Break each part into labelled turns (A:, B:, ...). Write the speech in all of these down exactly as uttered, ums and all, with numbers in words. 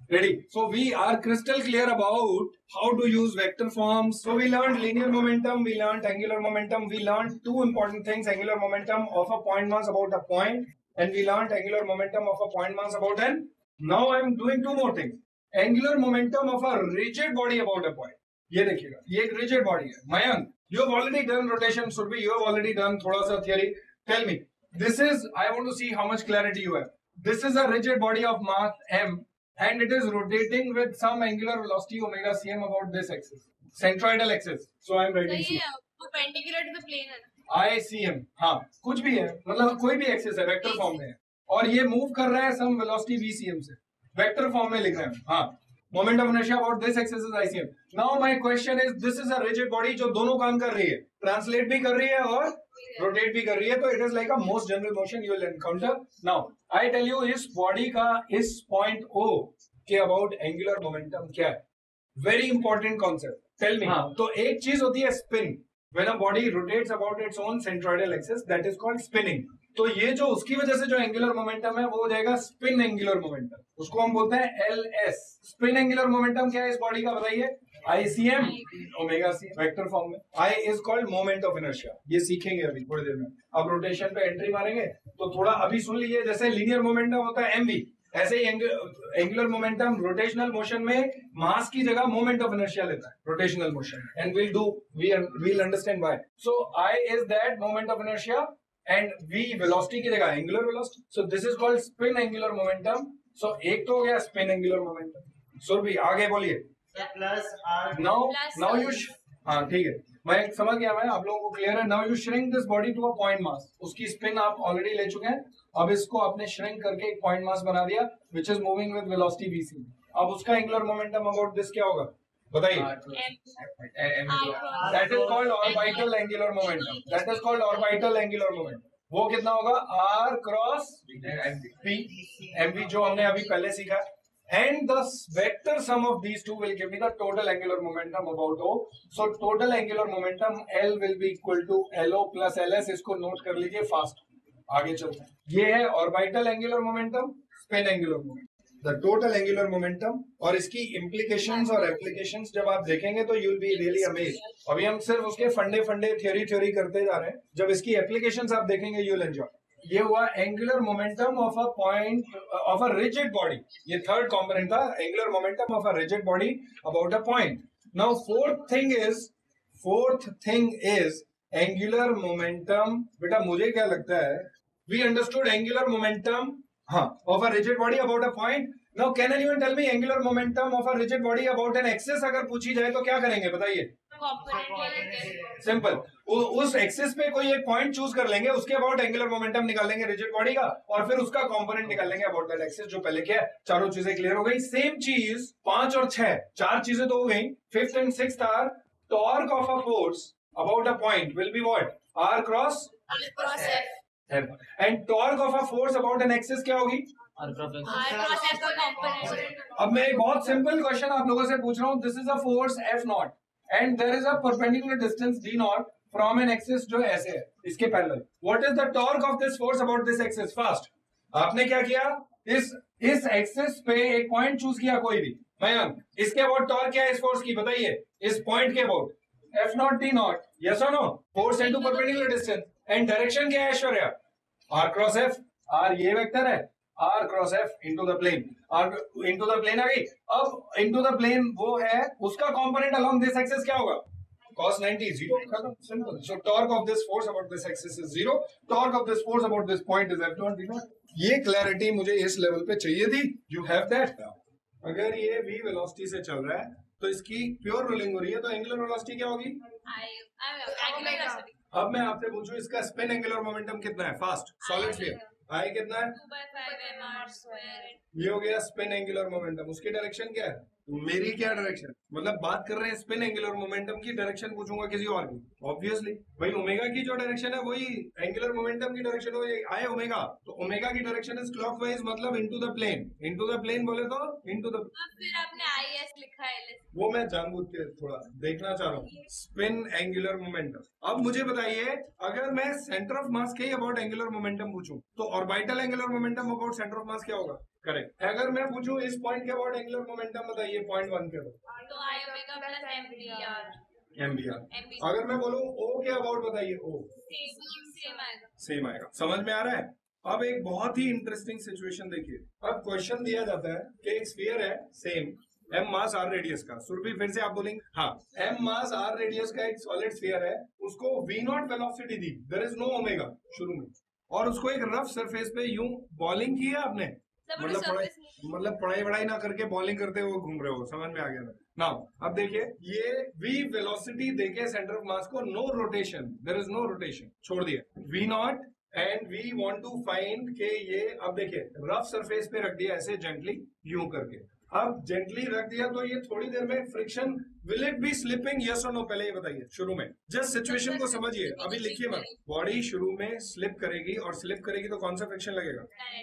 A: Ready? So we are crystal clear about how to use vector forms. So we learned linear momentum, we learned angular momentum, we learned two important things: angular momentum of a point mass about a point, and we learned angular momentum of a point mass about an. Now I am doing two more things: angular momentum of a rigid body about a point. ये देखिएगा, ये एक rigid body है. Mayank, you have already done rotation. Surbhi, you have already done थोड़ा सा theory. Tell me, this is, I want to see how much clarity you have. This is a rigid body of mass m. And it is rotating with some angular velocity omega cm about this axis, centroidal axis. So I am writing
B: C. वो perpendicular to the plane है.
A: I C M, हाँ कुछ भी है, मतलब कोई भी axis है, वेक्टर फॉर्म में है, और ये मूव कर रहा है some velocity V C M से, वेक्टर फॉर्म में लिख रहे हैं. हाँ, moment of inertia about this axis is I C M. Now my question is, this is a rigid body जो दोनों काम कर रही है, ट्रांसलेट भी कर रही है और रोटेट भी कर रही है, तो it is like a most general motion you will encounter. Now I tell you, इस बॉडी का इस पॉइंट O के अबाउट एंगुलर मोमेंटम क्या है. Very important concept. Tell me. तो एक चीज होती है spin. When a body rotates about its own centroidal axis, that is called spinning. तो ये जो उसकी वजह से जो एंगुलर मोमेंटम है वो हो जाएगा स्पिन एंगुलर मोमेंटम. उसको हम बोलते हैं L S. Spin angular momentum क्या है इस बॉडी का, बताइए. I C M omega C vector form में. I is called moment of inertia. ये सीखेंगे अभी थोड़ी देर में. अब रोटेशन पे एंट्री मारेंगे तो थोड़ा अभी सुन लीजिए. जैसे लीनियर मोमेंटम होता है M V, ऐसे ही एंगुलर मोमेंटम रोटेशनल मोशन में मास की जगह मोमेंट ऑफ इनर्शिया लेता है, rotational motion. And will do, we will understand why. So I is that moment of inertia and V velocity की जगह angular velocity. So this is called spin angular momentum. So एक तो हो गया spin angular momentum. Surabhi आगे बोलिए.
C: Plus R.
A: Now now you, हाँ ठीक है, मैं समझ गया, मैं आप लोगों को क्लियर है. Now you shrink this body to a point mass. उसकी स्पिन आप ऑलरेडी ले चुके हैं. अब इसको आपने श्रिंक करके एक पॉइंट मास बना दिया which is moving with velocity V C. अब उसका एंगुलर मोमेंटम अबाउट दिस क्या होगा, बताइए. That is called orbital angular momentum. That is called orbital angular momentum. वो कितना होगा, R cross P M V, जो हमने अभी पहले सीखा. And the vector sum of these two will give me the total angular momentum about O. So total angular momentum L will be equal to L O plus L S. इसको note कर लीजिए fast. आगे चलते हैं. ये है orbital angular momentum, spin angular momentum, the total angular momentum. और इसकी इम्प्लीकेशंस और एप्लीकेशंस जब आप देखेंगे तो you will be really amazed. अभी हम सिर्फ उसके फंडे फंडे थ्योरी थ्योरी करते जा रहे हैं. जब इसकी एप्लीकेशंस आप देखेंगे यू विल एंजॉय. ये हुआ angular momentum of a point of a rigid body. ये थर्ड कंपोनेंट था, angular momentum of a rigid body about a point. Now fourth thing is fourth thing is angular momentum. बेटा मुझे क्या लगता है, we understood angular momentum हाँ of a rigid body about a point. Now can anyone tell me angular momentum of a rigid body about an axis अगर पूछी जाए तो क्या करेंगे, बताइए. सिंपल, उस एक्सिस पे कोई एक पॉइंट चूज कर लेंगे, उसके अबाउट एंगुलर मोमेंटम निकाल लेंगे रिजिड बॉडी का, और फिर उसका कंपोनेंट निकाल लेंगे अबाउट दैट एक्सिस जो पहले किया. चारों चीजें क्लियर हो गई. सेम चीज पांच और छह, चार चीजें तो हो गई. Fifth and sixth are torque of a force about a point will be what, R cross F. And torque of a force about an axis क्या होगी, अब मैं एक बहुत सिंपल क्वेश्चन आप लोगों से पूछ रहा हूं. This is a force F naught and there is a perpendicular distance D naught from an axis जो ऐसे है इसके parallel. What is the torque of this force about this axis. Fast, आपने क्या किया, इस इस एक्सिस पे एक पॉइंट चूज किया कोई भी. मयंक, इसके अबाउट टॉर्क क्या है इस फोर्स की, बताइए. इस पॉइंट के about F naught D naught. Yes और no, force into perpendicular distance. And direction क्या है Aishwarya, R cross F. R ये वेक्टर है, R cross F into the plane. R into the plane आ गई. अब into the plane वो है, उसका component along this axis क्या होगा, cos ninety, zero. Simple. So torque of this force about this axis is zero. Torque of this force about this point is F naught D naught. ये clarity मुझे इस level पे चाहिए थी. You have that. अगर ये v velocity से चल रहा है तो इसकी pure rolling हो रही है, तो angular velocity क्या होगी, अब मैं आपसे पूछूं इसका स्पिन एंगुलर मोमेंटम कितना है. फास्ट, सॉलिड स्फीयर आई कितना है, ये हो गया स्पिन एंगुलर मोमेंटम. उसकी डायरेक्शन क्या है, मेरी क्या डायरेक्शन, मतलब बात कर रहे हैं स्पिन एंगुलर मोमेंटम की डायरेक्शन पूछूंगा किसी और की. ऑब्वियसली भाई ओमेगा की जो डायरेक्शन है वही एंगुलर मोमेंटम की डायरेक्शन हो आए ओमेगा. तो ओमेगा की डायरेक्शन इज क्लॉकवाइज, मतलब into the plane. Into the plane बोले तो इनटू द, फिर आपने आई एस लिखा है, वो मैं जानबूझ के थोड़ा देखना चाह रहा हूँ. Spin angular momentum. अब मुझे बताइए, अगर मैं सेंटर ऑफ मास के अबाउट एंगुलर मोमेंटम पूछूं तो orbital angular momentum about centre of mass क्या होगा? करेक्ट। अगर मैं पूछूं इस पॉइंट के अबाउट एंगुलर मोमेंटम बताइए, पॉइंट वन के अबाउट
B: तो I omega plus M V R
A: M B R. अगर मैं बोलूं ओ के अबाउट बताइए, ओ
B: सेम आएगा।
A: सेम आएगा। समझ में आ रहा है? अब एक बहुत ही इंटरेस्टिंग सिचुएशन देखिए। अब क्वेश्चन दिया जाता है कि एक स्फीयर है same M mass R radius का। सुरभि फिर से आप बोलेंगे हाँ, एम मास आर रेडियस का एक सॉलिड स्फीयर है, उसको वी नॉट वेलोसिटी दी, देयर इज नो ओमेगा शुरू में, और उसको एक रफ सरफेस पे यूं बॉलिंग की है आपने, मतलब पढ़ाई मतलब पढ़ाई वढ़ाई ना करके बॉलिंग करते हुए घूम रहे हो। समझ में आ गया ना? नाउ अब देखिए, ये वी वेलोसिटी देके सेंटर ऑफ मास को, no rotation, there is no rotation, छोड़ दिया V naught, and we want to find के ये, अब देखिए रफ सरफेस पे रख दिया ऐसे जेंटली यूं करके। अब जेंटली रख दिया तो ये थोड़ी देर में friction, will it be slipping, yes और नो? पहले ये बताइए शुरू में, जस्ट सिचुएशन को समझिए, अभी लिखिए मत। बॉडी शुरू में स्लिप करेगी, और स्लिप करेगी तो कौन सा फ्रिक्शन लगेगा?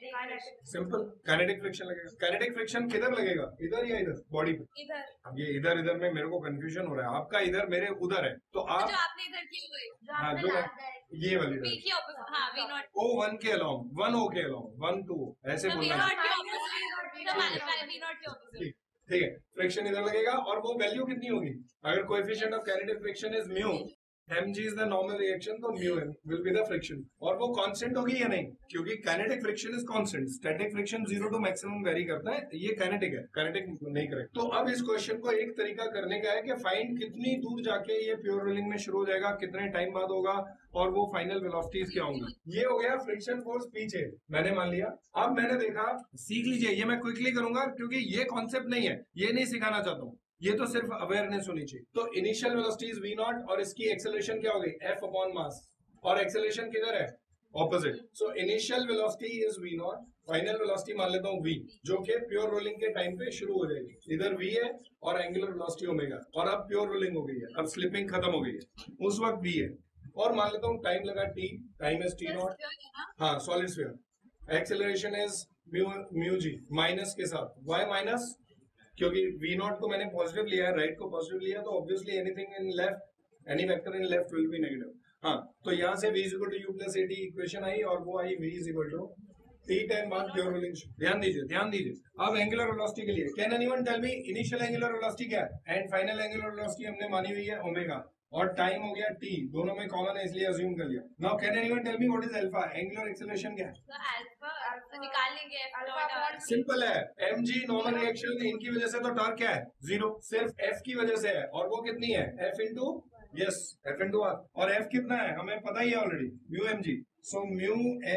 A: सिंपल काइनेटिक फ्रिक्शन लगेगा। काइनेटिक फ्रिक्शन किधर लगेगा? इधर या इधर? बॉडी पे।
B: इधर।
A: अब ये इधर इधर में मेरे को कंफ्यूजन हो रहा है, आपका इधर मेरे उधर है, तो आप
B: जो आपने इधर की हुई,
A: हाँ जो ये वाली
B: वी की ऑपोजिट, हां वी नॉट,
A: ओ वन के अलोंग, वन ओ के अलोंग, वन टू ऐसे
B: वी
A: बोलना है।
B: नॉट के ऑपोजिट, तो वी नॉट के ऑपोजिट,
A: ठीक है। फ्रिक्शन इधर लगेगा, और वो वैल्यू कितनी होगी? अगर coefficient of kinetic friction is mu, mg is the normal reaction, तो mu m will be the friction, और वो कांस्टेंट होगी या नहीं? क्योंकि kinetic friction is constant, static friction zero to maximum vary करता है, ये काइनेटिक है, काइनेटिक नहीं करेक्ट। तो अब इस क्वेश्चन को एक तरीका करने का है कि फाइंड कितनी दूर जाके ये प्योर रोलिंग में शुरू हो जाएगा, कितने टाइम बाद होगा, और वो फाइनल वेलोसिटीज क्या होंगी। ये हो गया फ्रिक्शन फोर्स पीछे, मैंने मान लिया। अब मैंने देखा, सीख लीजिए, ये मैं क्विकली करूंगा क्योंकि ये कॉन्सेप्ट नहीं है, ये नहीं सिखाना चाहता हूँ, ये तो सिर्फ अवेयरनेस होनी चाहिए। तो initial velocity is V naught, और इसकी एक्सेलरेशन क्या होगी? एफ अपॉन मास, और एक्सेलरेशन किधर है? Opposite. So initial velocity is V naught, final velocity मान लेता हूँ v, जो कि प्योर रोलिंग के टाइम पे शुरू हो जाएगी। इधर v है और एंगुलर वेलोसिटी ओमेगा, और अब प्योर रोलिंग हो गई है, अब स्लिपिंग खत्म हो गई है, उस वक्त v है, और मान लेता हूँ टाइम लगा t, time is t naught, हाँ solid sphere. Acceleration is mu mu G, minus के साथ, वाई माइनस, क्योंकि v नॉट को मैंने पॉजिटिव लिया है, राइट को पॉजिटिव लिया, तो obviously anything in left, any vector in left will be negative. हाँ, तो यहाँ से v is equal to u plus A T equation I, और वो I v is equal to T time बाद प्योर रोलिंग। ध्यान दीजिए ध्यान दीजिए। अब एंगुलर वेलोसिटी के लिए, can anyone tell me initial angular velocity क्या है एंड फाइनल एंगुलर वेलोसिटी हमने मानी हुई है ओमेगा, और टाइम हो गया t, दोनों में कॉमन है इसलिए अज्यूम कर लिया। Now can anyone tell me what is alpha? Angular acceleration क्या है?
B: तो अल्फा निकाल लेंगे, एफ डॉट
A: सिंपल है, mg नॉर्मल रिएक्शन, इनकी वजह से तो टॉर्क क्या है? जीरो, सिर्फ f की वजह से है, और वो कितनी है? f into, yes f into r, और f कितना है हमें पता ही है already, mu mg, so mu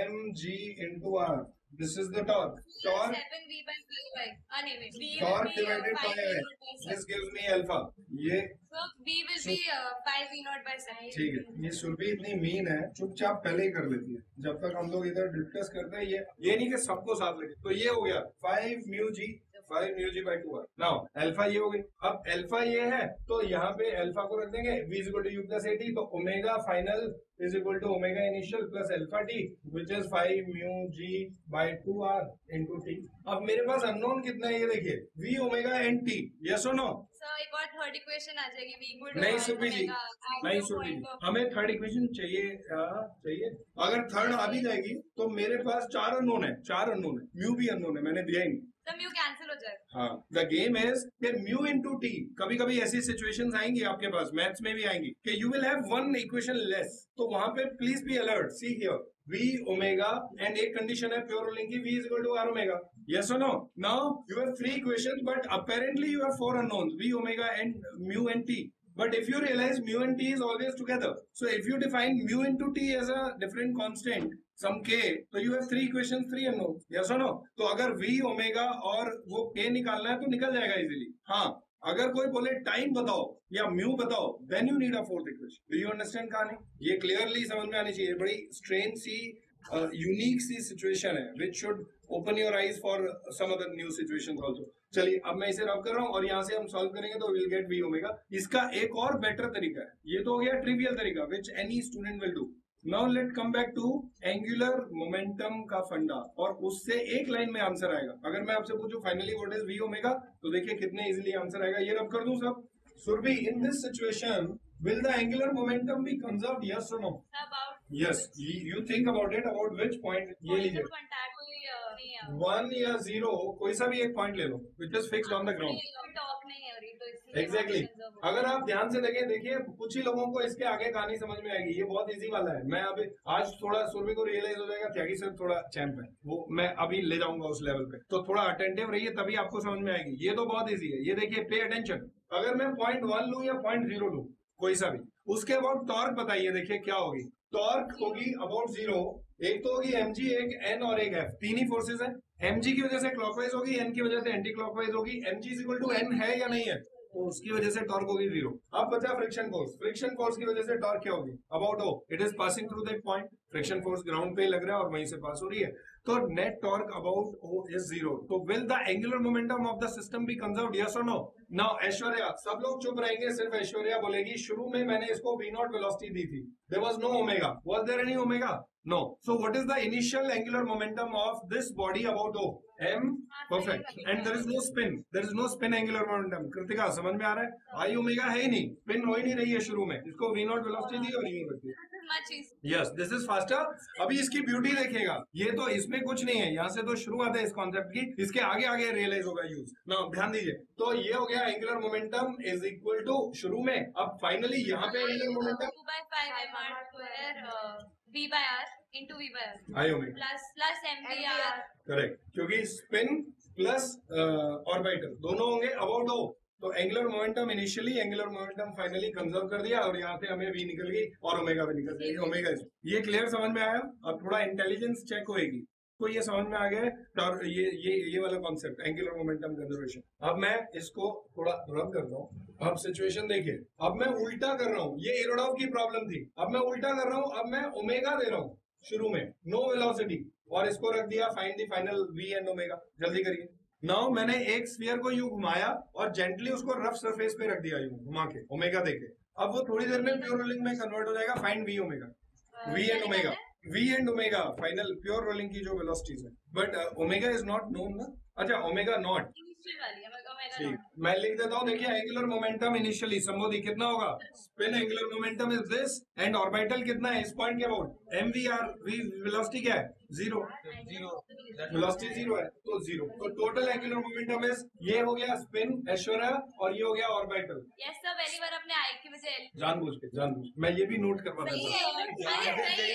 A: mg into r, this is the torque, torque
B: seven V by v by, ah नहीं wait, v
A: torque
B: will be
A: divided
B: uh,
A: by
B: five v naught by
A: this
B: seven,
A: gives me alpha, ये
B: so v will be uh, five v naught by seven।
A: ठीक है। ये सुरभि इतनी mean है, चुपचाप पहले ही कर लेती है, जब तक हम लोग इधर डिस्कस करते हैं, ये ये नहीं कि सबको साथ लगे। तो ये हो गया five mu G, five mu G by two R. Now alpha ये हो गई, अब अल्फा ये है तो यहाँ पे अल्फा को रख देंगे, v is equal to U plus A T, तो omega final is equal to omega initial plus alpha T, which is five mu G by two R into T. अब मेरे पास अननोन कितना है ये देखिए, v omega and t, yes और no?
B: So एक और थर्ड इक्वेशन आ जाएगी, v इक्वल टू
A: नहीं सुरभि जी, नहीं सुरभि जी, हमें थर्ड इक्वेशन चाहिए, आ, चाहिए। अगर थर्ड आ भी जाएगी तो मेरे पास चार अननोन है, चार अननोन है, म्यू भी अननोन है, मैंने दिया ही नहीं।
B: तो म्यू कैंसिल हो जाएगा।
A: हाँ, द गेम इज कि म्यू इनटू टी, कभी कभी ऐसी सिचुएशंस आएंगी आपके पास, मैथ्स में भी आएंगी कि you will have one equation less, तो वहां पे please be alert, see here v omega, and एक कंडीशन है प्योर रोलिंग की, v is equal to r omega, yes और no? Now you have three equations but apparently you have four unknowns, v omega and mu and t. But if you realize mu and t is always together, so if you define mu into t as a different constant, some k, so you have three equations, three unknowns, yes or no? तो अगर v omega और वो k निकालना है तो निकल जाएगा easily. हाँ, अगर कोई बोले टाइम बताओ या म्यू बताओ, then you need a fourth equation. Do you understand कहानी? ये क्लियरली समझ में आनी चाहिए। बड़ी स्ट्रेंज सी यूनिक सी सिचुएशन है, which should open your eyes for some other new situations also. चलिए अब मैं इसे रब कर रहा हूँ और यहाँ से हम सॉल्व करेंगे तो विल गेट v ओमेगा। इसका एक और बेटर तरीका है, ये तो हो गया ट्रिवियल तरीका which any student will do. Now let come back to angular momentum का फंडा, और उससे एक लाइन में आंसर आएगा। अगर मैं आपसे पूछूं finally what is v omega, तो देखिए कितने इजीली आंसर आएगा। ये रब कर दूं सब? Surabhi, in this situation will the angular momentum be conserved, yes or no?
B: About
A: yes you think about it about which point ये लीजिए
B: contact कोई uh, नहीं है
A: वन या जीरो कोई सा भी एक पॉइंट ले लो which is fixed on the ground
B: torque नहीं हो रही तो इसलिए
A: एग्जैक्टली
B: questions अब-
A: अगर आप ध्यान से देखें देखिए कुछ ही लोगों को इसके आगे कहानी समझ में आएगी ये बहुत इजी वाला है मैं अभी आज थोड़ा सुरभि को रियलाइज हो जाएगा त्यागी सर थोड़ा चैंप है वो मैं अभी ले जाऊंगा उस लेवल पे तो थोड़ा अटेंटिव रहिए तभी आपको समझ में आएगी ये तो बहुत इजी है ये देखिए पे अटेंशन अगर मैं पॉइंट वन लू या पॉइंट जीरो लू कोई सा भी उसके अबाउट टॉर्क बताइए देखिए क्या होगी टॉर्क होगी अबाउट जीरो एक तो होगी एमजी एक एन और एक एफ तीन ही फोर्सेस है एमजी की वजह से क्लॉकवाइज होगी एन की वजह से एंटी क्लॉकवाइज होगी MG is equal to N है या नहीं है तो उसकी वजह से टॉर्क होगी जीरो अब बचा फ्रिक्शन फोर्स फ्रिक्शन फोर्स की वजह से टॉर्क क्या होगी about O it is passing through that point friction force ground पे लग रहा है और वहीं से पास हो रही है तो net torque about O is zero तो will the angular momentum of the system be conserved yes और नो नाउ ऐश्वर्या सब लोग चुप रहेंगे सिर्फ ऐश्वर्या बोलेगी शुरू में मैंने इसको वी नॉट वेलोसिटी दी थी there was no omega was there any omega no so what is the initial angular momentum of this body about O m perfect and there is no spin there is no spin angular momentum Kritika समझ में आ रहा है आई omega है ही नहीं spin हो ही नहीं रही है शुरू में इसको v नॉट वेलोसिटी दी और ये रखी
B: much easy.
A: Yes this is faster अभी इसकी ब्यूटी देखेगा ये तो इसमें कुछ नहीं है यहाँ से तो शुरुआत है इस कॉन्सेप्ट की इसके आगे आगे रियलाइज होगा यूज ना ध्यान दीजिए तो ये हो गया angular momentum is equal to शुरू में अब फाइनली यहाँ पे angular momentum
B: two by five m r square uh, v by r into v by r
A: I omega
B: plus plus m v r
A: correct क्योंकि स्पिन प्लस ऑर्बिटल दोनों होंगे about O तो angular momentum initially angular momentum finally conserve कर दिया और यहाँ से हमें वी निकल गई और ओमेगा भी निकल गई ओमेगा ये क्लियर समझ में आया अब थोड़ा इंटेलिजेंस चेक होएगी तो ये समझ में आ गया और ये ये ये वाला कॉन्सेप्ट एंगुलर मोमेंटम कंजर्वेशन अब मैं इसको थोड़ा रब करता हूँ अब सिचुएशन देखिए अब मैं उल्टा कर रहा हूँ ये एरोडॉफ की प्रॉब्लम थी अब मैं उल्टा कर रहा हूँ अब मैं ओमेगा दे रहा हूँ शुरू में नो वेलोसिटी और इसको रख दिया find the final V and omega जल्दी करिए नाउ मैंने एक स्फीयर को यूं घुमाया और जेंटली उसको रफ सरफेस पे रख दिया यूं घुमा के ओमेगा देके अब वो थोड़ी देर में प्योर रोलिंग में कन्वर्ट हो जाएगा find V omega V and omega V and omega final pure rolling की जो वेलोसिटीज है but omega is not known ना अच्छा ओमेगा नॉट
B: इनिशियल वाली है omega omega
A: ठीक
B: not.
A: मैं लिख देता हूँ देखिए एंगुलर मोमेंटम इनिशियली संबोधि कितना होगा spin angular momentum is this and orbital कितना है इस पॉइंट के about M V R V velocity क्या है जीरो
C: Zero.
A: वेलोसिटी जीरो है तो जीरो तो टोटल एंगुलर मोमेंटम इज ये हो गया स्पिन ऐश्वर्या और ये हो गया ऑर्बिटल
B: Yes sir, पहली बार अपने आई की वजह L
A: जानबूझ के जानबूझ के मैं ये भी नोट करवाना
B: सही
A: चाहता
B: है अरे सही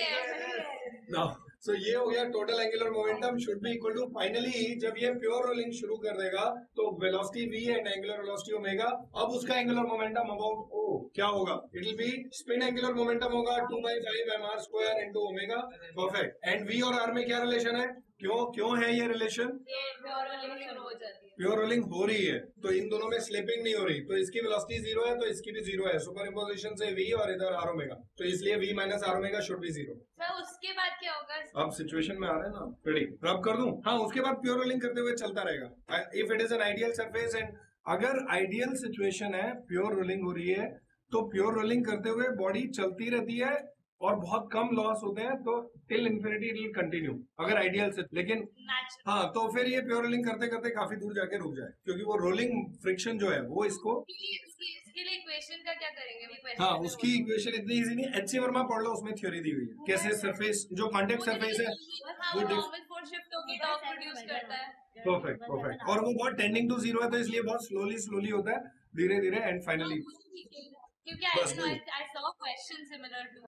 B: है
A: हूँ सो ये हो गया total angular momentum should be equal to finally जब ये प्योर रोलिंग शुरू कर देगा तो velocity v and angular velocity omega अब उसका एंगुलर मोमेंटम अबाउट o क्या होगा it will be spin angular momentum होगा two by five M R square into omega perfect and v और r में क्या रिलेशन है क्यों क्यों है ये रिलेशन
B: ये प्योर रोलिंग शुरू हो जाती है
A: प्योर रोलिंग हो रही है तो इन दोनों में स्लिपिंग नहीं हो रही तो इसकी वेलोसिटी जीरो है तो इसकी भी जीरो है सुपर इम्पोजिशन से v और इधर r ओमेगा तो इसलिए v minus r omega should be zero
B: sir उसके बाद क्या होगा
A: अब सिचुएशन में आ रहे हैं ना रेडी रब कर दूं हाँ उसके बाद प्योर रोलिंग करते हुए चलता रहेगा if it is an ideal surface and अगर आइडियल सिचुएशन है प्योर रोलिंग हो रही है तो प्योर रोलिंग करते हुए बॉडी चलती रहती है और बहुत कम लॉस होते हैं तो till infinity it will continue अगर आइडियल से लेकिन
B: नेचुरल
A: हाँ तो फिर ये प्योर रोलिंग करते करते काफी दूर जाके रुक जाए क्योंकि वो रोलिंग फ्रिक्शन जो है वो इसको
B: इसके लिए इक्वेशन का क्या करेंगे वो question
A: हाँ
B: पे
A: उसकी इक्वेशन इतनी इजी नहीं एच सी वर्मा पढ़ लो उसमें थ्योरी दी हुई है कैसे सरफेस जो कॉन्टेक्ट
B: वो
A: सरफेस है
B: हाँ,
A: वो
B: वो
A: डिफ-
B: नॉर्मल फोर्स शिफ्ट होगी टॉर्क प्रोड्यूस करता है
A: परफेक्ट परफेक्ट और वो बहुत टेंडिंग टू जीरो है तो इसलिए बहुत स्लोली स्लोली होता है धीरे धीरे एंड फाइनली
B: क्योंकि I
A: बस
B: know I,
A: वही।
B: I saw a question similar to